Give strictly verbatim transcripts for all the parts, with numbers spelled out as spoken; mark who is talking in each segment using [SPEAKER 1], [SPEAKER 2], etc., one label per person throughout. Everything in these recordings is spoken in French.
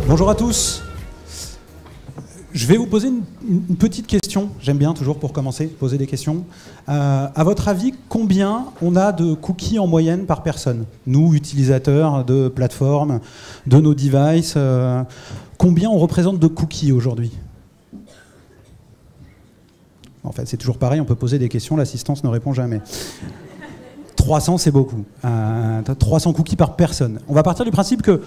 [SPEAKER 1] Bonjour à tous. Je vais vous poser une, une petite question. J'aime bien toujours pour commencer, poser des questions. Euh, à votre avis, combien on a de cookies en moyenne par personne? Nous, utilisateurs de plateformes, de nos devices, euh, combien on représente de cookies aujourd'hui? En fait, c'est toujours pareil, on peut poser des questions, l'assistance ne répond jamais. trois cents, c'est beaucoup. Euh, trois cents cookies par personne. On va partir du principe que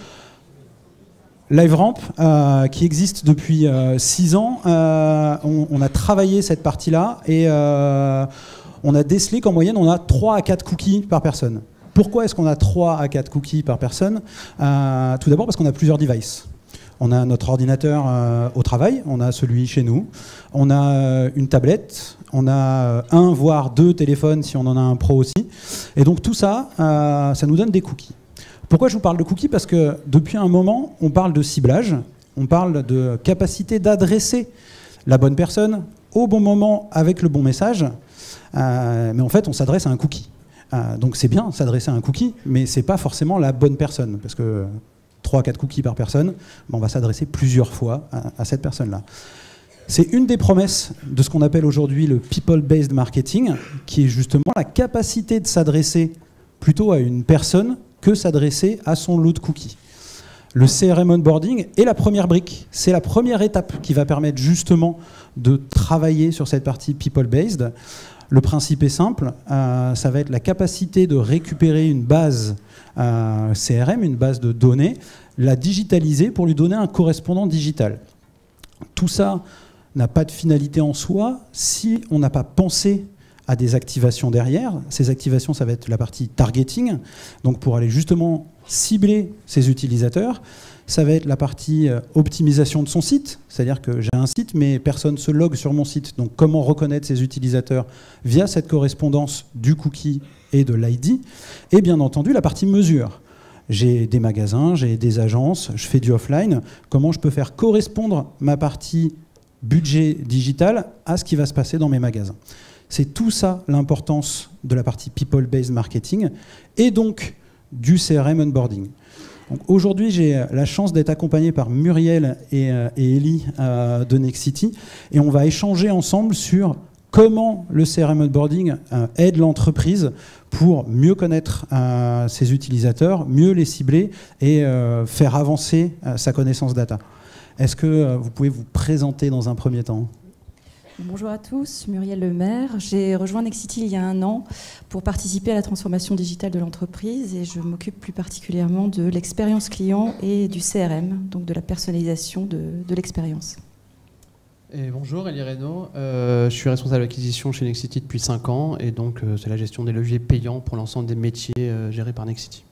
[SPEAKER 1] LiveRamp, euh, qui existe depuis euh, six ans, euh, on, on a travaillé cette partie-là et euh, on a décelé qu'en moyenne, on a trois à quatre cookies par personne. Pourquoi est-ce qu'on a trois à quatre cookies par personne? euh, Tout d'abord parce qu'on a plusieurs devices. On a notre ordinateur euh, au travail, on a celui chez nous, on a euh, une tablette, on a euh, un voire deux téléphones si on en a un pro aussi. Et donc tout ça, euh, ça nous donne des cookies. Pourquoi je vous parle de cookies? Parce que depuis un moment, on parle de ciblage, on parle de capacité d'adresser la bonne personne au bon moment avec le bon message, euh, mais en fait, on s'adresse à un cookie. Euh, donc c'est bien s'adresser à un cookie, mais c'est pas forcément la bonne personne, parce que trois à quatre cookies par personne, ben on va s'adresser plusieurs fois à, à cette personne-là. C'est une des promesses de ce qu'on appelle aujourd'hui le people-based marketing, qui est justement la capacité de s'adresser plutôt à une personne que s'adresser à son lot de cookies. Le C R M onboarding est la première brique, c'est la première étape qui va permettre justement de travailler sur cette partie people-based. Le principe est simple, euh, ça va être la capacité de récupérer une base euh, C R M, une base de données, la digitaliser pour lui donner un correspondant digital. Tout ça n'a pas de finalité en soi si on n'a pas pensé à des activations derrière. Ces activations, ça va être la partie targeting, donc pour aller justement cibler ces utilisateurs. Ça va être la partie optimisation de son site, c'est-à-dire que j'ai un site, mais personne ne se logue sur mon site. Donc comment reconnaître ces utilisateurs via cette correspondance du cookie et de l'I D. Et bien entendu, la partie mesure. J'ai des magasins, j'ai des agences, je fais du offline. Comment je peux faire correspondre ma partie budget digital à ce qui va se passer dans mes magasins? C'est tout ça l'importance de la partie people-based marketing et donc du C R M onboarding. Aujourd'hui, j'ai la chance d'être accompagné par Muriel et, et Ellie euh, de Nexity et on va échanger ensemble sur comment le C R M onboarding euh, aide l'entreprise pour mieux connaître euh, ses utilisateurs, mieux les cibler et euh, faire avancer euh, sa connaissance data. Est-ce que euh, vous pouvez vous présenter dans un premier temps ?
[SPEAKER 2] Bonjour à tous, Muriel Lemaire. J'ai rejoint Nexity il y a un an pour participer à la transformation digitale de l'entreprise et je m'occupe plus particulièrement de l'expérience client et du C R M, donc de la personnalisation de, de l'expérience.
[SPEAKER 3] Et bonjour, Elie Reynaud. Euh, je suis responsable d'acquisition chez Nexity depuis cinq ans et donc euh, c'est la gestion des leviers payants pour l'ensemble des métiers euh, gérés par Nexity.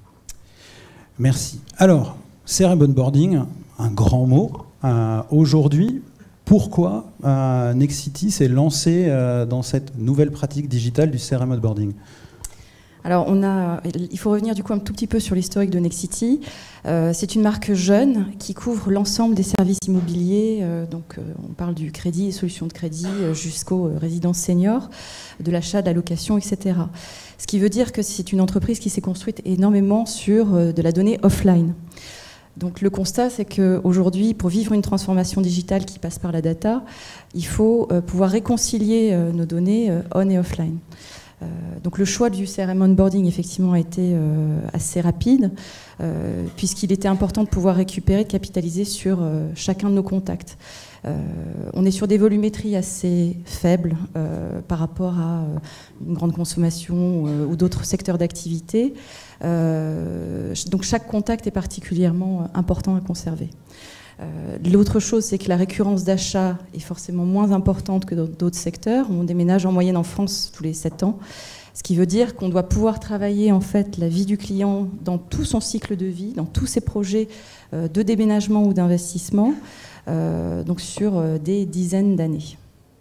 [SPEAKER 1] Merci. Alors, C R M onboarding, un grand mot. Euh, Aujourd'hui, pourquoi euh, Nexity s'est lancé euh, dans cette nouvelle pratique digitale du C R M onboarding?
[SPEAKER 2] Alors, on a, il faut revenir du coup un tout petit peu sur l'historique de Nexity. Euh, c'est une marque jeune qui couvre l'ensemble des services immobiliers. Euh, donc, euh, on parle du crédit et solutions de crédit euh, jusqu'aux euh, résidences seniors, de l'achat, de la location, et cetera. Ce qui veut dire que c'est une entreprise qui s'est construite énormément sur euh, de la donnée offline. Donc le constat, c'est qu'aujourd'hui, pour vivre une transformation digitale qui passe par la data, il faut euh, pouvoir réconcilier euh, nos données euh, on et offline. Euh, donc le choix du C R M onboarding, effectivement, a été euh, assez rapide, euh, puisqu'il était important de pouvoir récupérer, de capitaliser sur euh, chacun de nos contacts. Euh, on est sur des volumétries assez faibles euh, par rapport à euh, une grande consommation euh, ou d'autres secteurs d'activité. Euh, donc chaque contact est particulièrement important à conserver. Euh, L'autre chose, c'est que la récurrence d'achat est forcément moins importante que dans d'autres secteurs. On déménage en moyenne en France tous les sept ans, ce qui veut dire qu'on doit pouvoir travailler en fait la vie du client dans tout son cycle de vie, dans tous ses projets euh, de déménagement ou d'investissement, euh, donc sur euh, des dizaines d'années.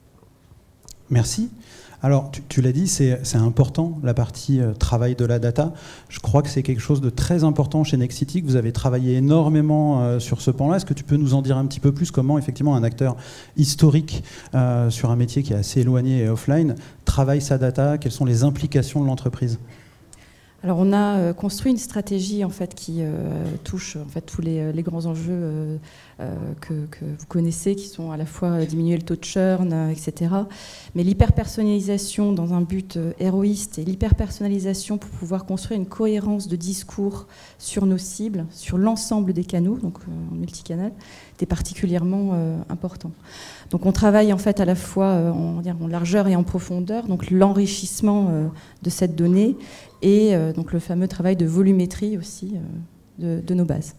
[SPEAKER 1] Merci. Alors, tu, tu l'as dit, c'est important, la partie euh, travail de la data. Je crois que c'est quelque chose de très important chez Nexity, que vous avez travaillé énormément euh, sur ce pan-là. Est-ce que tu peux nous en dire un petit peu plus comment, effectivement, un acteur historique euh, sur un métier qui est assez éloigné et offline travaille sa data? Quelles sont les implications de l'entreprise?
[SPEAKER 2] Alors on a euh, construit une stratégie en fait qui euh, touche en fait tous les, les grands enjeux euh, euh, que, que vous connaissez, qui sont à la fois euh, diminuer le taux de churn, euh, et cetera. Mais l'hyperpersonnalisation dans un but euh, héroïste et l'hyperpersonnalisation pour pouvoir construire une cohérence de discours sur nos cibles, sur l'ensemble des canaux, donc euh, en multicanal, était particulièrement euh, important. Donc on travaille en fait à la fois euh, en, en largeur et en profondeur, donc l'enrichissement euh, de cette donnée et euh, donc le fameux travail de volumétrie aussi euh, de, de nos bases.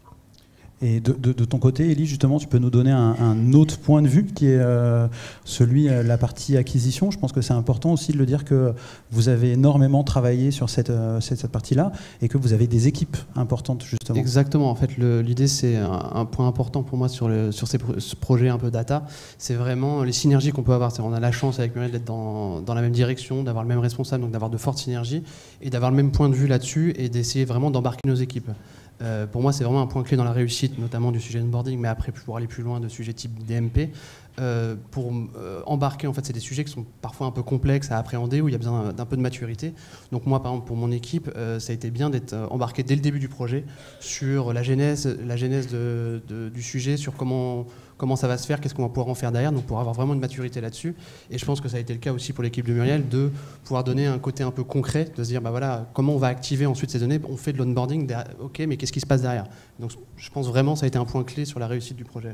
[SPEAKER 1] Et de, de, de ton côté, Élie, justement, tu peux nous donner un, un autre point de vue qui est euh, celui de la partie acquisition. Je pense que c'est important aussi de le dire que vous avez énormément travaillé sur cette, euh, cette, cette partie-là et que vous avez des équipes importantes, justement.
[SPEAKER 3] Exactement. En fait, l'idée, c'est un, un point important pour moi sur, le, sur ces pro ce projet un peu data. C'est vraiment les synergies qu'on peut avoir. On a la chance avec Muriel d'être dans, dans la même direction, d'avoir le même responsable, donc d'avoir de fortes synergies et d'avoir le même point de vue là-dessus et d'essayer vraiment d'embarquer nos équipes. Euh, pour moi, c'est vraiment un point clé dans la réussite, notamment du sujet onboarding, mais après, pour aller plus loin, de sujets type D M P. Euh, pour euh, embarquer, en fait, c'est des sujets qui sont parfois un peu complexes à appréhender, où il y a besoin d'un peu de maturité. Donc moi, par exemple, pour mon équipe, euh, ça a été bien d'être embarqué dès le début du projet sur la genèse, la genèse de, de, du sujet, sur comment, comment ça va se faire, qu'est-ce qu'on va pouvoir en faire derrière, donc pour avoir vraiment une maturité là-dessus. Et je pense que ça a été le cas aussi pour l'équipe de Muriel, de pouvoir donner un côté un peu concret, de se dire, bah voilà, comment on va activer ensuite ces données, on fait de l'onboarding, ok, mais qu'est-ce qui se passe derrière? Donc je pense vraiment que ça a été un point clé sur la réussite du projet.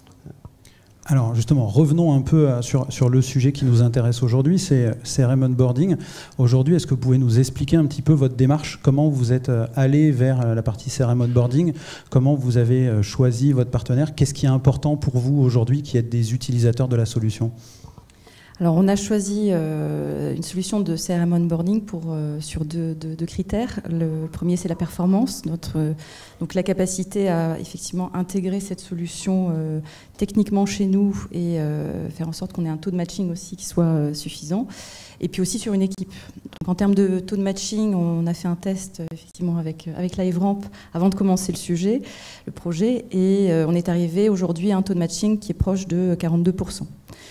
[SPEAKER 1] Alors justement, revenons un peu sur, sur le sujet qui nous intéresse aujourd'hui, c'est C R M Onboarding. Aujourd'hui, est-ce que vous pouvez nous expliquer un petit peu votre démarche, comment vous êtes allé vers la partie C R M Onboarding, comment vous avez choisi votre partenaire, qu'est-ce qui est important pour vous aujourd'hui qui êtes des utilisateurs de la solution ?
[SPEAKER 2] Alors, on a choisi euh, une solution de C R M onboarding pour, euh, sur deux, deux, deux critères. Le premier, c'est la performance, notre, euh, donc la capacité à effectivement intégrer cette solution euh, techniquement chez nous et euh, faire en sorte qu'on ait un taux de matching aussi qui soit euh, suffisant. Et puis aussi sur une équipe. Donc, en termes de taux de matching, on a fait un test euh, effectivement avec, avec LiveRamp avant de commencer le sujet, le projet, et euh, on est arrivé aujourd'hui à un taux de matching qui est proche de quarante-deux pour cent.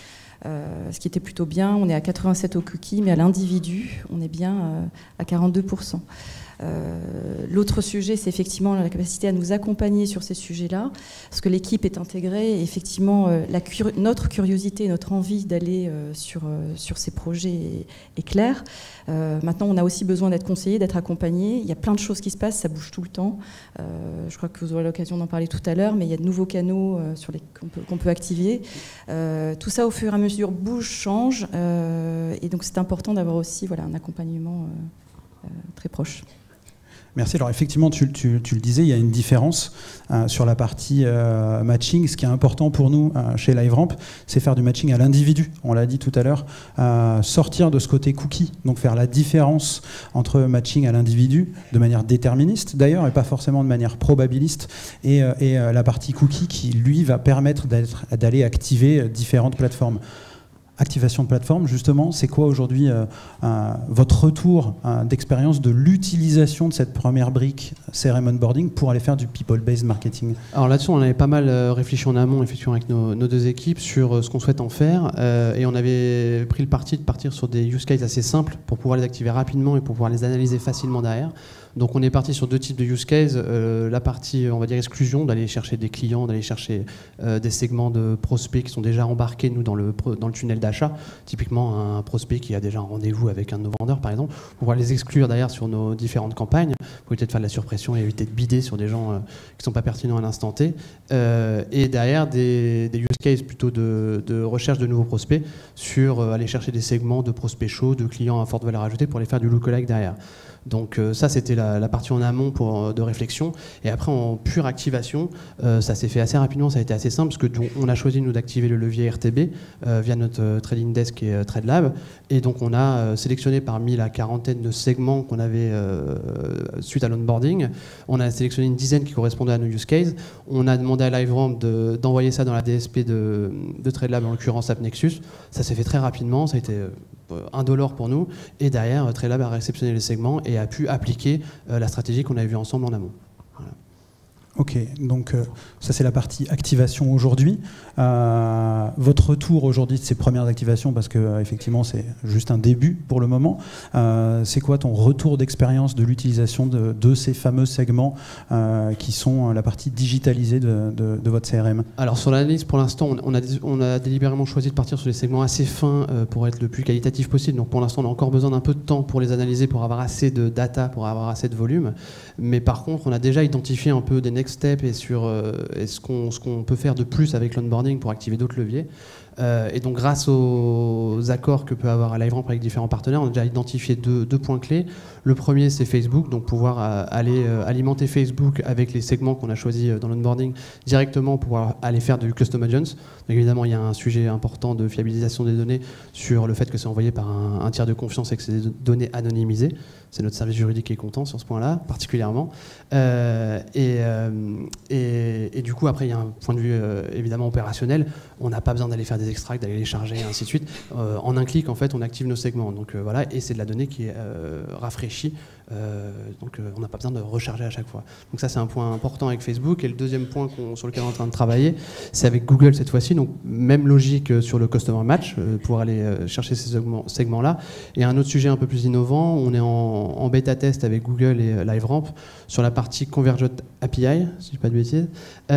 [SPEAKER 2] Euh, ce qui était plutôt bien. On est à quatre-vingt-sept au cookie, mais à l'individu, on est bien euh, à quarante-deux pour cent. Euh, L'autre sujet, c'est effectivement la capacité à nous accompagner sur ces sujets-là, parce que l'équipe est intégrée, et effectivement, euh, la cur notre curiosité, notre envie d'aller euh, sur, euh, sur ces projets est, est claire. Euh, maintenant, on a aussi besoin d'être conseillé, d'être accompagné. Il y a plein de choses qui se passent, ça bouge tout le temps. Euh, je crois que vous aurez l'occasion d'en parler tout à l'heure, mais il y a de nouveaux canaux euh, sur les qu'on peut, qu'on peut activer. Euh, tout ça, au fur et à mesure, bouge, change, euh, et donc c'est important d'avoir aussi voilà, un accompagnement euh, euh, très proche.
[SPEAKER 1] Merci. Alors effectivement, tu, tu, tu le disais, il y a une différence euh, sur la partie euh, matching. Ce qui est important pour nous euh, chez LiveRamp, c'est faire du matching à l'individu. On l'a dit tout à l'heure, euh, sortir de ce côté cookie, donc faire la différence entre matching à l'individu de manière déterministe d'ailleurs, et pas forcément de manière probabiliste, et, euh, et euh, la partie cookie qui, lui, va permettre d'aller activer différentes plateformes. Activation de plateforme, justement, c'est quoi aujourd'hui euh, euh, votre retour euh, d'expérience de l'utilisation de cette première brique C R M Onboarding pour aller faire du people-based marketing?
[SPEAKER 3] Alors là-dessus, on avait pas mal réfléchi en amont, effectivement, avec nos, nos deux équipes sur ce qu'on souhaite en faire, euh, et on avait pris le parti de partir sur des use cases assez simples pour pouvoir les activer rapidement et pour pouvoir les analyser facilement derrière. Donc on est parti sur deux types de use cases, euh, la partie on va dire exclusion, d'aller chercher des clients, d'aller chercher euh, des segments de prospects qui sont déjà embarqués nous dans le, dans le tunnel d'achat, typiquement un prospect qui a déjà un rendez-vous avec un de nos vendeurs par exemple, pour pouvoir les exclure derrière sur nos différentes campagnes, pour peut-être faire de la surpression et éviter de bider sur des gens euh, qui ne sont pas pertinents à l'instant T, euh, et derrière des, des use cases plutôt de, de recherche de nouveaux prospects sur euh, aller chercher des segments de prospects chauds, de clients à forte valeur ajoutée pour les faire du lookalike derrière. Donc euh, ça, c'était la, la partie en amont pour, de réflexion. Et après, en pure activation, euh, ça s'est fait assez rapidement, ça a été assez simple, parce que on a choisi, nous, d'activer le levier R T B euh, via notre euh, Trading Desk et euh, TradeLab. Et donc, on a euh, sélectionné parmi la quarantaine de segments qu'on avait euh, suite à l'onboarding, on a sélectionné une dizaine qui correspondaient à nos use cases. On a demandé à LiveRamp d'envoyer de, ça dans la D S P de, de TradeLab, en l'occurrence AppNexus. Ça s'est fait très rapidement, ça a été euh, indolore pour nous. Et derrière, TradeLab a réceptionné les segments et a pu appliquer euh, la stratégie qu'on avait vue ensemble en amont. Voilà.
[SPEAKER 1] Ok, donc euh, ça c'est la partie activation aujourd'hui. Euh, votre retour aujourd'hui de ces premières activations, parce que euh, effectivement c'est juste un début pour le moment, euh, c'est quoi ton retour d'expérience de l'utilisation de, de ces fameux segments euh, qui sont la partie digitalisée de, de, de votre C R M?
[SPEAKER 3] Alors sur l'analyse, pour l'instant, on a, on a délibérément choisi de partir sur des segments assez fins euh, pour être le plus qualitatif possible. Donc pour l'instant, on a encore besoin d'un peu de temps pour les analyser, pour avoir assez de data, pour avoir assez de volume. Mais par contre, on a déjà identifié un peu des next steps et sur euh, et ce qu'on ce qu'on peut faire de plus avec l'onboarding pour activer d'autres leviers. Euh, et donc grâce aux accords que peut avoir LiveRamp avec différents partenaires, on a déjà identifié deux, deux points clés. Le premier, c'est Facebook, donc pouvoir euh, aller euh, alimenter Facebook avec les segments qu'on a choisis dans l'onboarding directement, pouvoir aller faire du custom agents. Donc évidemment, il y a un sujet important de fiabilisation des données sur le fait que c'est envoyé par un, un tiers de confiance et que c'est des données anonymisées. C'est notre service juridique qui est content sur ce point-là, particulièrement. Euh, et, euh, et, et du coup, après, il y a un point de vue euh, évidemment opérationnel. On n'a pas besoin d'aller faire des extracts, d'aller les charger, et ainsi de suite. Euh, en un clic, en fait, on active nos segments. Donc euh, voilà, et c'est de la donnée qui est euh, rafraîchie. Euh, donc euh, on n'a pas besoin de recharger à chaque fois. Donc ça, c'est un point important avec Facebook. Et le deuxième point qu'on, sur lequel on est en train de travailler, c'est avec Google cette fois-ci. Donc même logique sur le Customer Match, euh, pour aller euh, chercher ces segments, segments-là. Et un autre sujet un peu plus innovant, on est en, en bêta test avec Google et euh, LiveRamp sur la partie Convergent A P I, si je dis pas de bêtises,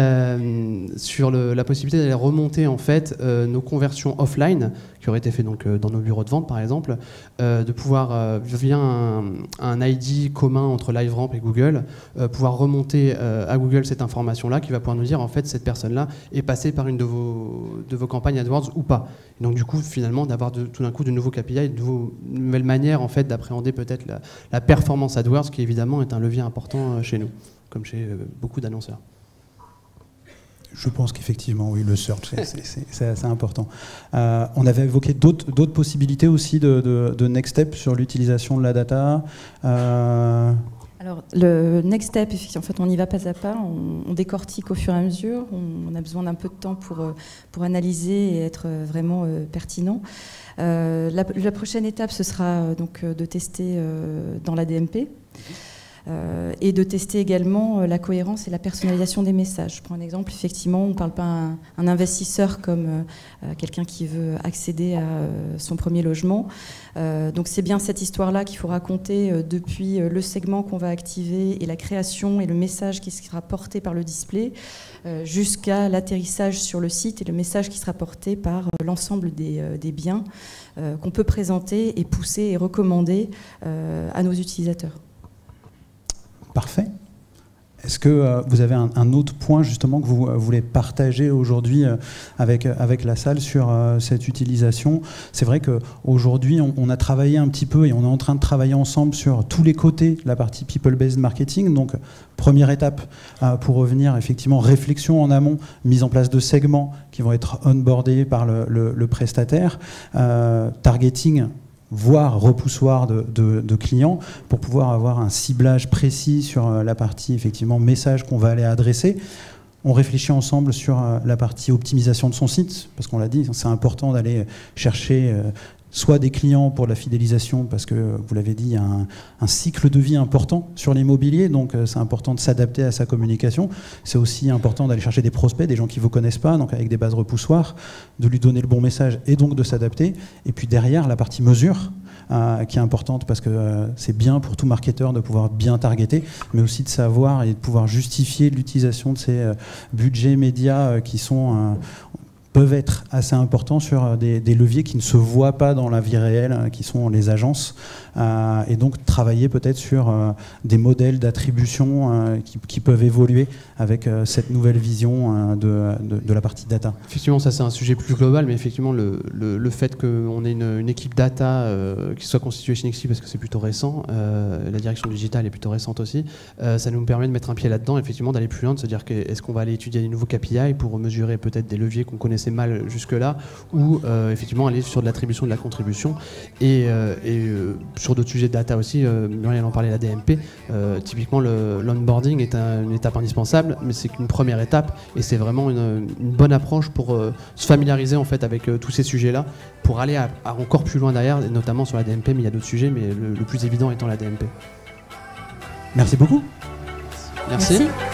[SPEAKER 3] euh, sur le, la possibilité d'aller remonter en fait euh, nos conversions offline qui auraient été faites donc euh, dans nos bureaux de vente par exemple, euh, de pouvoir euh, via un, un I D commun entre LiveRamp et Google, euh, pouvoir remonter euh, à Google cette information-là qui va pouvoir nous dire en fait cette personne-là est passée par une de vos, de vos campagnes AdWords ou pas. Et donc du coup finalement d'avoir de, tout d'un coup de nouveaux K P I, de nouveaux, une nouvelle manière en fait d'appréhender peut-être la, la performance AdWords qui évidemment est un levier important euh, chez nous, comme chez euh, beaucoup d'annonceurs.
[SPEAKER 1] Je pense qu'effectivement, oui, le search, c'est assez important. Euh, on avait évoqué d'autres d'autres possibilités aussi de, de, de next step sur l'utilisation de la data. Euh...
[SPEAKER 2] Alors, le next step, en fait, on y va pas à pas, on, on décortique au fur et à mesure, on, on a besoin d'un peu de temps pour, pour analyser et être vraiment euh, pertinent. Euh, la, la prochaine étape, ce sera donc de tester euh, dans la D M P. Euh, et de tester également euh, la cohérence et la personnalisation des messages. Je prends un exemple, effectivement, on ne parle pas à un, un investisseur comme euh, quelqu'un qui veut accéder à euh, son premier logement. Euh, donc c'est bien cette histoire-là qu'il faut raconter euh, depuis euh, le segment qu'on va activer et la création et le message qui sera porté par le display euh, jusqu'à l'atterrissage sur le site et le message qui sera porté par euh, l'ensemble des, euh, des biens euh, qu'on peut présenter et pousser et recommander euh, à nos utilisateurs.
[SPEAKER 1] Parfait. Est-ce que euh, vous avez un, un autre point justement que vous euh, voulez partager aujourd'hui euh, avec, avec la salle sur euh, cette utilisation? C'est vrai qu'aujourd'hui, on, on a travaillé un petit peu et on est en train de travailler ensemble sur tous les côtés de la partie people-based marketing. Donc, première étape euh, pour revenir, effectivement, réflexion en amont, mise en place de segments qui vont être onboardés par le, le, le prestataire, euh, targeting, voire repoussoir de, de, de clients pour pouvoir avoir un ciblage précis sur la partie effectivement message qu'on va aller adresser. On réfléchit ensemble sur la partie optimisation de son site, parce qu'on l'a dit, c'est important d'aller chercher soit des clients pour la fidélisation, parce que, vous l'avez dit, il y a un, un cycle de vie important sur l'immobilier, donc c'est important de s'adapter à sa communication. C'est aussi important d'aller chercher des prospects, des gens qui ne vous connaissent pas, donc avec des bases repoussoirs, de lui donner le bon message et donc de s'adapter. Et puis derrière, la partie mesure, euh, qui est importante, parce que euh, c'est bien pour tout marketeur de pouvoir bien targeter, mais aussi de savoir et de pouvoir justifier l'utilisation de ces euh, budgets médias euh, qui sont... Euh, peuvent être assez importants sur des, des leviers qui ne se voient pas dans la vie réelle, qui sont les agences, euh, et donc travailler peut-être sur euh, des modèles d'attribution euh, qui, qui peuvent évoluer avec euh, cette nouvelle vision euh, de, de, de la partie data.
[SPEAKER 3] Effectivement, ça c'est un sujet plus global, mais effectivement le, le, le fait qu'on ait une, une équipe data euh, qui soit constituée chez Nexity, parce que c'est plutôt récent, euh, la direction digitale est plutôt récente aussi, euh, ça nous permet de mettre un pied là-dedans, effectivement d'aller plus loin, de se dire que, est-ce qu'on va aller étudier des nouveaux K P I pour mesurer peut-être des leviers qu'on connaissait mal jusque-là, ou euh, effectivement aller sur de l'attribution de la contribution, et, euh, et euh, sur d'autres sujets de data aussi, euh, Muriel en parlait, la D M P, euh, typiquement le, l'onboarding est un, une étape indispensable, mais c'est qu'une première étape, et c'est vraiment une, une bonne approche pour euh, se familiariser en fait avec euh, tous ces sujets-là, pour aller à, à encore plus loin derrière, et notamment sur la D M P, mais il y a d'autres sujets, mais le, le plus évident étant la D M P.
[SPEAKER 1] Merci beaucoup.
[SPEAKER 3] Merci. Merci.